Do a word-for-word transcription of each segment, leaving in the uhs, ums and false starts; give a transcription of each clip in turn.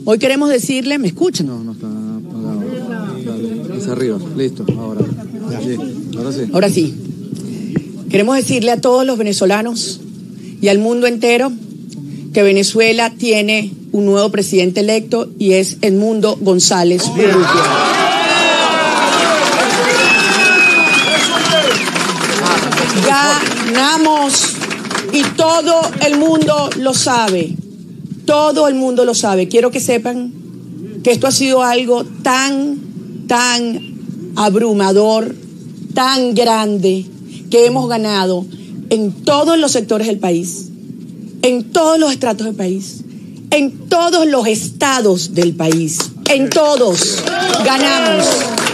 Hoy queremos decirle, ¿me escuchan? No, no está apagado. Dale, es arriba, listo, ahora. Sí, ahora sí. Ahora sí. Queremos decirle a todos los venezolanos y al mundo entero que Venezuela tiene un nuevo presidente electo y es Edmundo González Urrutia. Ganamos y todo el mundo lo sabe. Todo el mundo lo sabe. Quiero que sepan que esto ha sido algo tan, tan abrumador, tan grande, que hemos ganado en todos los sectores del país, en todos los estratos del país, en todos los estados del país, en todos ganamos.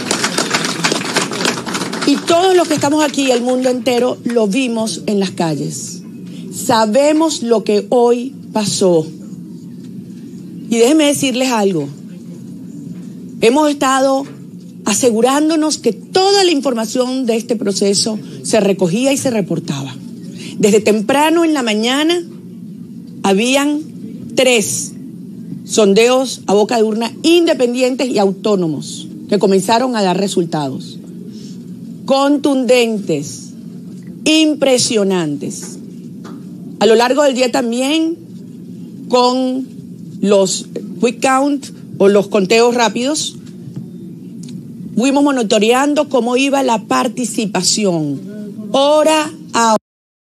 Y todos los que estamos aquí, el mundo entero, lo vimos en las calles. Sabemos lo que hoy pasó. Y déjenme decirles algo. Hemos estado asegurándonos que toda la información de este proceso se recogía y se reportaba. Desde temprano en la mañana habían tres sondeos a boca de urna independientes y autónomos que comenzaron a dar resultados contundentes, impresionantes. A lo largo del día también con los quick count o los conteos rápidos, fuimos monitoreando cómo iba la participación, hora a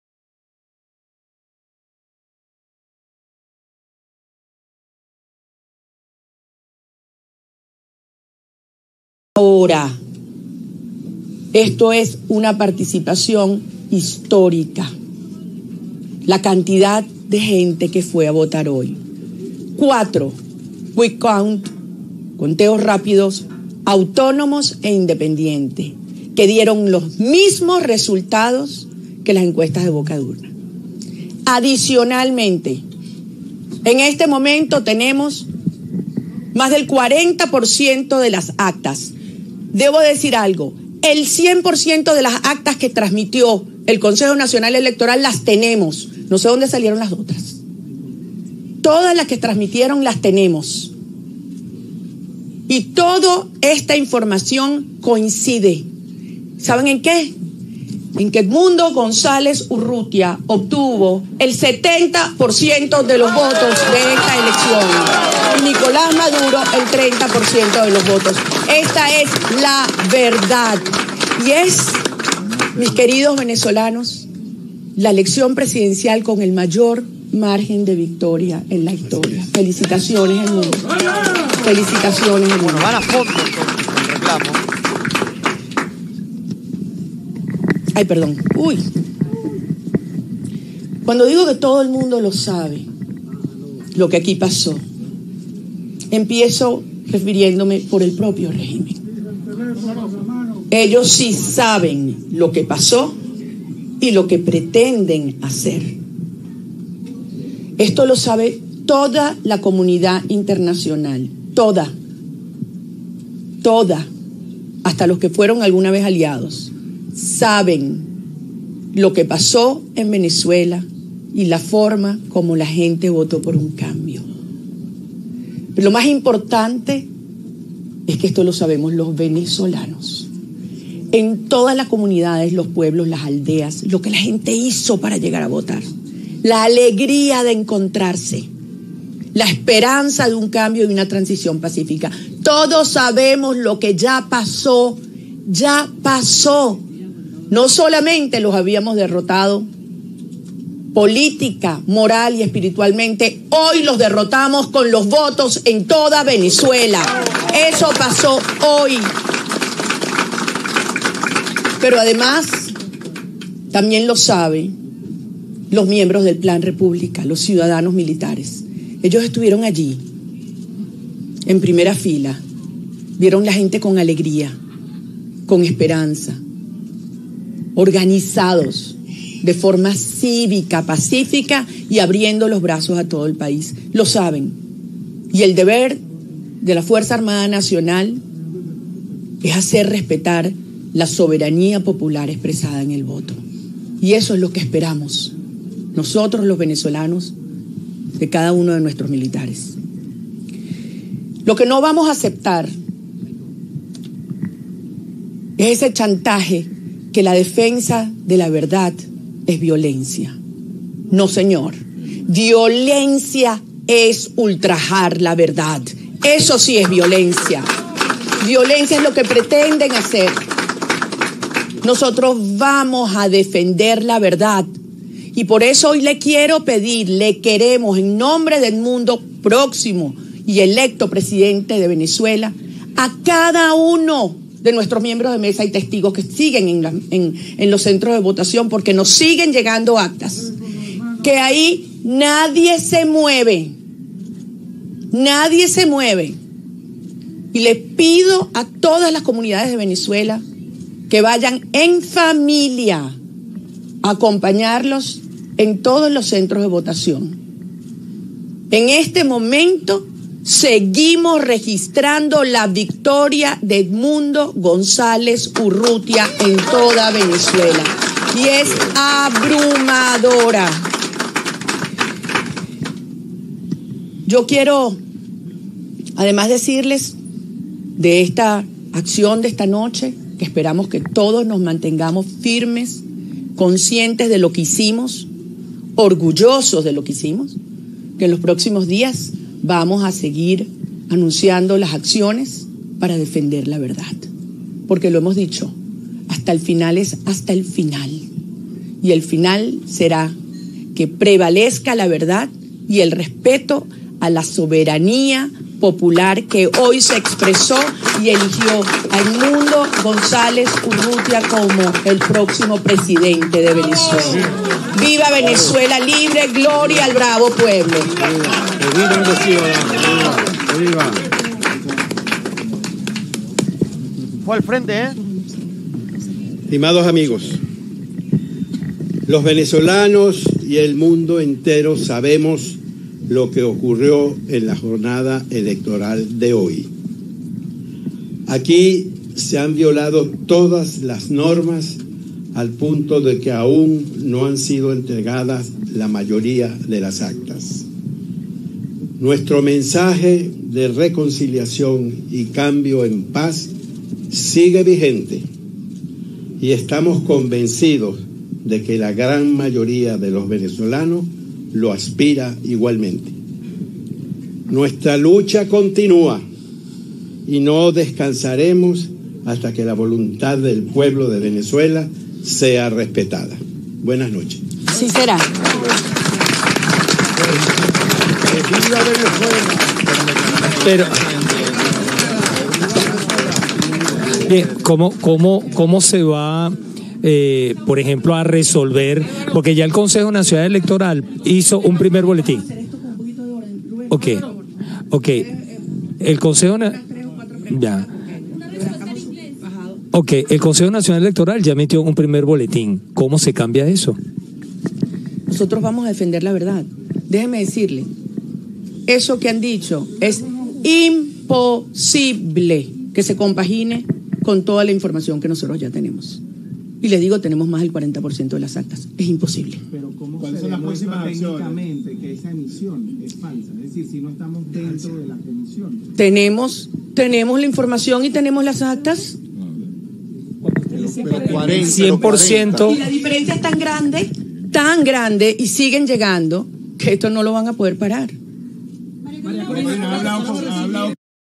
hora. Esto es una participación histórica. La cantidad de gente que fue a votar hoy. Cuatro, quick count, conteos rápidos, autónomos e independientes, que dieron los mismos resultados que las encuestas de boca de urna. Adicionalmente, en este momento tenemos más del cuarenta por ciento de las actas. Debo decir algo, el cien por ciento de las actas que transmitió el Consejo Nacional Electoral las tenemos. No sé dónde salieron las otras. Todas las que transmitieron las tenemos. Y toda esta información coincide. ¿Saben en qué? En que Edmundo González Urrutia obtuvo el setenta por ciento de los votos de esta elección. Y Nicolás Maduro el treinta por ciento de los votos. Esta es la verdad. Y es, mis queridos venezolanos, la elección presidencial con el mayor margen de victoria en la historia. Felicitaciones, Edmundo. Felicitaciones, Edmundo. Bueno, van a fondo entonces el reclamo. Ay, perdón. Uy. Cuando digo que todo el mundo lo sabe, lo que aquí pasó, empiezo refiriéndome por el propio régimen. Ellos sí saben lo que pasó y lo que pretenden hacer. Esto lo sabe toda la comunidad internacional, toda, toda, hasta los que fueron alguna vez aliados, saben lo que pasó en Venezuela y la forma como la gente votó por un cambio. Pero lo más importante es que esto lo sabemos los venezolanos. En todas las comunidades, los pueblos, las aldeas, lo que la gente hizo para llegar a votar. La alegría de encontrarse, la esperanza de un cambio y una transición pacífica. Todos sabemos lo que ya pasó, ya pasó. No solamente los habíamos derrotado política, moral y espiritualmente, hoy los derrotamos con los votos en toda Venezuela. Eso pasó hoy. Pero además, también lo saben los miembros del Plan República, los ciudadanos militares. Ellos estuvieron allí, en primera fila, vieron la gente con alegría, con esperanza, organizados de forma cívica, pacífica y abriendo los brazos a todo el país. Lo saben. Y el deber de la Fuerza Armada Nacional es hacer respetar la soberanía popular expresada en el voto. Y eso es lo que esperamos nosotros los venezolanos de cada uno de nuestros militares. Lo que no vamos a aceptar es ese chantaje que la defensa de la verdad es violencia. No, señor. Violencia es ultrajar la verdad. Eso sí es violencia. Violencia es lo que pretenden hacer. Nosotros vamos a defender la verdad. Y por eso hoy le quiero pedir, le queremos en nombre del mundo próximo y electo presidente de Venezuela, a cada uno de nuestros miembros de mesa y testigos que siguen en, la, en, en los centros de votación, porque nos siguen llegando actas, que ahí nadie se mueve, nadie se mueve. Y le pido a todas las comunidades de Venezuela que vayan en familia a acompañarlos en todos los centros de votación. En este momento seguimos registrando la victoria de Edmundo González Urrutia en toda Venezuela. Y es abrumadora. Yo quiero, además, decirles de esta acción de esta noche, que esperamos que todos nos mantengamos firmes, conscientes de lo que hicimos, orgullosos de lo que hicimos, que en los próximos días vamos a seguir anunciando las acciones para defender la verdad. Porque lo hemos dicho, hasta el final es hasta el final. Y el final será que prevalezca la verdad y el respeto a la soberanía popular que hoy se expresó y eligió a Edmundo González Urrutia como el próximo presidente de Venezuela. ¡Viva Venezuela libre! ¡Gloria al bravo pueblo! ¡Viva! Fue al frente, ¿eh? Estimados amigos, los venezolanos y el mundo entero sabemos lo que ocurrió en la jornada electoral de hoy. Aquí se han violado todas las normas al punto de que aún no han sido entregadas la mayoría de las actas. Nuestro mensaje de reconciliación y cambio en paz sigue vigente y estamos convencidos de que la gran mayoría de los venezolanos lo aspira igualmente. Nuestra lucha continúa y no descansaremos hasta que la voluntad del pueblo de Venezuela sea respetada. Buenas noches. Sí será. Pero, bien, ¿cómo, cómo, cómo se va, eh, por ejemplo, a resolver? Porque ya el Consejo Nacional Electoral hizo un primer boletín. Ok, ok. El Consejo ya. Ok, el Consejo Nacional Electoral ya emitió un primer boletín. ¿Cómo se cambia eso? Nosotros vamos a defender la verdad. Déjeme decirle, eso que han dicho es imposible que se compagine con toda la información que nosotros ya tenemos. Y les digo, tenemos más del cuarenta por ciento de las actas. Es imposible. Pero ¿cómo se demuestra técnicamente que esa emisión es falsa? Es decir, si no estamos dentro de la comisión. Tenemos, tenemos la información y tenemos las actas. cien por ciento. Y la diferencia es tan grande, tan grande, y siguen llegando, que esto no lo van a poder parar. María Corina, ha hablado con... Ha hablado...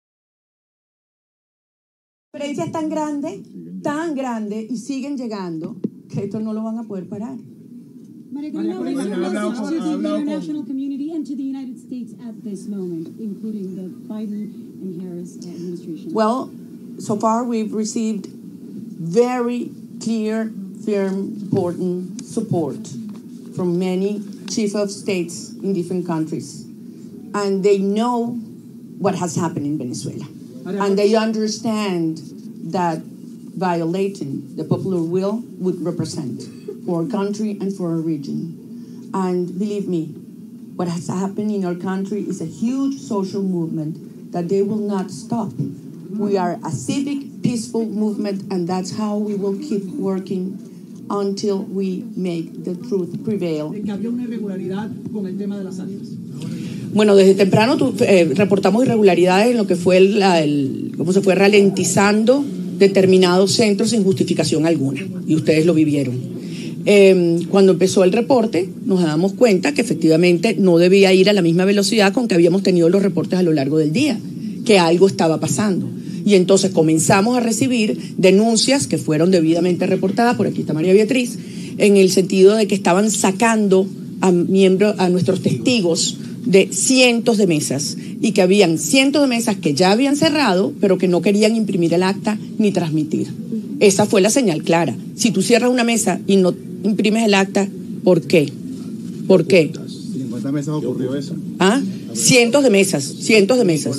La diferencia es tan grande, tan grande, y siguen llegando, que esto no lo van a poder parar. María Corina, what's your message to the international community and to the United States at this moment, including the Biden and Harris administration? Well, so far we've received very clear, firm, important support from many chief of states in different countries. And they know what has happened in Venezuela. And they understand that violating the popular will would represent for our country and for our region. And believe me, what has happened in our country is a huge social movement that they will not stop. We are a civic, peaceful movement, and that's how we will keep working until we make the truth prevail. Que había una irregularidad con el tema de las actas. Bueno, desde temprano tu, eh, reportamos irregularidades en lo que fue el, la, el, cómo se fue ralentizando determinados centros sin justificación alguna, y ustedes lo vivieron. Eh, cuando empezó el reporte nos damos cuenta que efectivamente no debía ir a la misma velocidad con que habíamos tenido los reportes a lo largo del día, que algo estaba pasando. Y entonces comenzamos a recibir denuncias que fueron debidamente reportadas, por aquí está María Beatriz, en el sentido de que estaban sacando a miembros, a nuestros testigos de cientos de mesas, y que habían cientos de mesas que ya habían cerrado, pero que no querían imprimir el acta ni transmitir. Esa fue la señal clara. Si tú cierras una mesa y no imprimes el acta, ¿por qué? ¿Por qué? ¿En cuántas mesas ocurrió eso? ¿Ah? Cientos de mesas, cientos de mesas.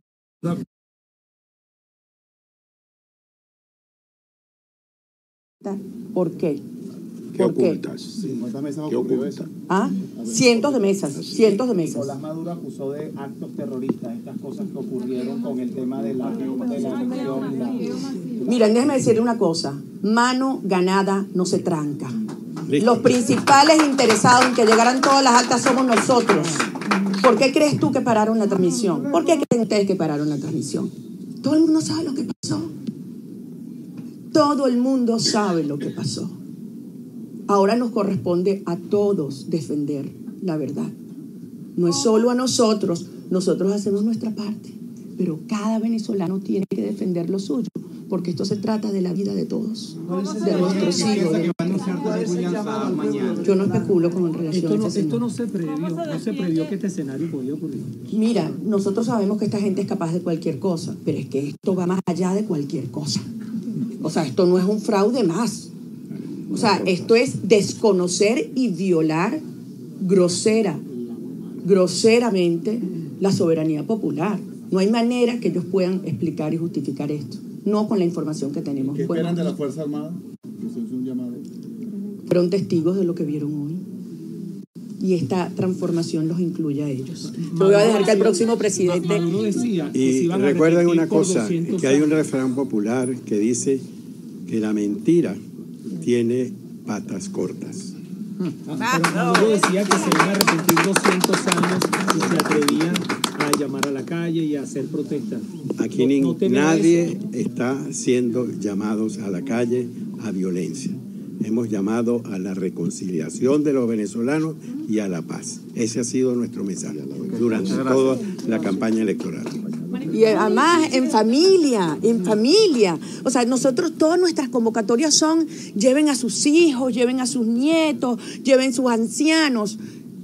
¿Por qué? ¿Qué ¿Por qué? ocultas? ¿En cuántas mesas ¿Qué ocurrió ocultas? eso? ¿Ah? Cientos de mesas, cientos de mesas. Nicolás Maduro acusó de actos terroristas, estas cosas que ocurrieron con el tema de la, de la elección y la... Miren, déjenme decirle una cosa. Mano ganada no se tranca. Los principales interesados en que llegaran todas las actas somos nosotros. ¿Por qué crees tú que pararon la transmisión? ¿Por qué creen ustedes que pararon la transmisión? Todo el mundo sabe lo que pasó. Todo el mundo sabe lo que pasó. Ahora nos corresponde a todos defender la verdad. No es solo a nosotros, nosotros hacemos nuestra parte, pero cada venezolano tiene que defender lo suyo, porque esto se trata de la vida de todos, de nuestros hijos. De... Yo no especulo con relación esto no, a ese esto tema. no se previó, no se previó que este escenario podía ocurrir. Mira, nosotros sabemos que esta gente es capaz de cualquier cosa, pero es que esto va más allá de cualquier cosa. O sea, esto no es un fraude más. O sea, esto es desconocer y violar grosera, groseramente la soberanía popular. No hay manera que ellos puedan explicar y justificar esto, no con la información que tenemos. ¿Qué esperan bueno, de la Fuerza Armada? Eso es un llamado. Fueron testigos de lo que vieron hoy. Y esta transformación los incluye a ellos. Yo voy a dejar que el próximo presidente... Y recuerden una cosa, que hay un refrán popular que dice que la mentira tiene patas cortas. Ah, pero Maduro decía que se iban a repetir doscientos años si se atrevían a llamar a la calle y a hacer protestas. Aquí no, no nadie eso. está siendo llamados a la calle a violencia. Hemos llamado a la reconciliación de los venezolanos y a la paz. Ese ha sido nuestro mensaje durante toda la campaña electoral. Y además en familia, en familia. O sea, nosotros todas nuestras convocatorias son lleven a sus hijos, lleven a sus nietos, lleven sus ancianos.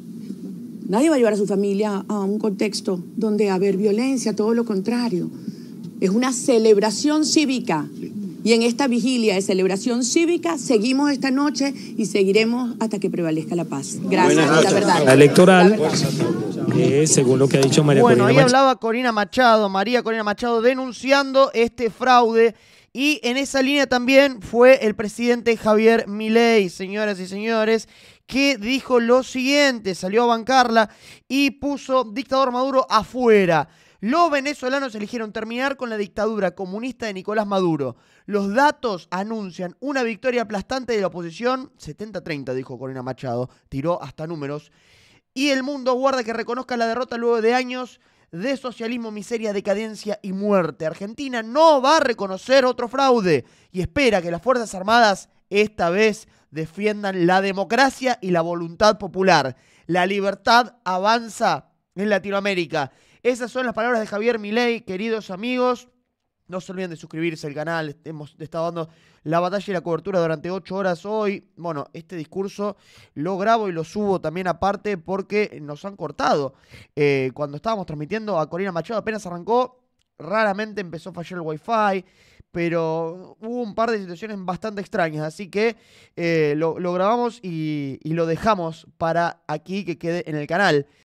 Nadie va a llevar a su familia a un contexto donde va a haber violencia, todo lo contrario. Es una celebración cívica. Y en esta vigilia de celebración cívica seguimos esta noche y seguiremos hasta que prevalezca la paz. Gracias, la verdad. La electoral, La verdad. eh, según lo que ha dicho María Bueno, Corina ahí Machado. hablaba Corina Machado, María Corina Machado, denunciando este fraude. Y en esa línea también fue el presidente Javier Milei, señoras y señores, que dijo lo siguiente, salió a bancarla y puso dictador Maduro afuera. Los venezolanos eligieron terminar con la dictadura comunista de Nicolás Maduro. Los datos anuncian una victoria aplastante de la oposición, setenta a treinta, dijo Corina Machado, tiró hasta números. Y el mundo aguarda que reconozca la derrota luego de años de socialismo, miseria, decadencia y muerte. Argentina no va a reconocer otro fraude y espera que las Fuerzas Armadas esta vez defiendan la democracia y la voluntad popular. La libertad avanza en Latinoamérica. Esas son las palabras de Javier Milei, queridos amigos. No se olviden de suscribirse al canal. Hemos estado dando la batalla y la cobertura durante ocho horas hoy. Bueno, este discurso lo grabo y lo subo también aparte porque nos han cortado. Eh, cuando estábamos transmitiendo a Corina Machado apenas arrancó, raramente empezó a fallar el wifi, pero hubo un par de situaciones bastante extrañas. Así que eh, lo, lo grabamos y, y lo dejamos para aquí que quede en el canal.